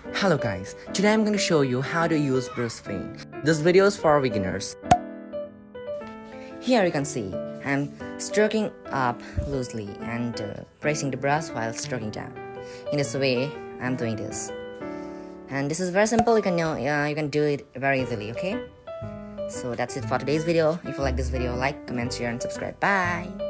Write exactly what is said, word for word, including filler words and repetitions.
Hello guys, today I'm going to show you how to use brush fill. This video is for beginners. Here you can see I'm stroking up loosely and uh, pressing the brush while stroking down. In this way I'm doing this, and this is very simple. You can know uh, you can do it very easily. Okay, so that's it for today's video. If you like this video, like, comment, share and subscribe. Bye.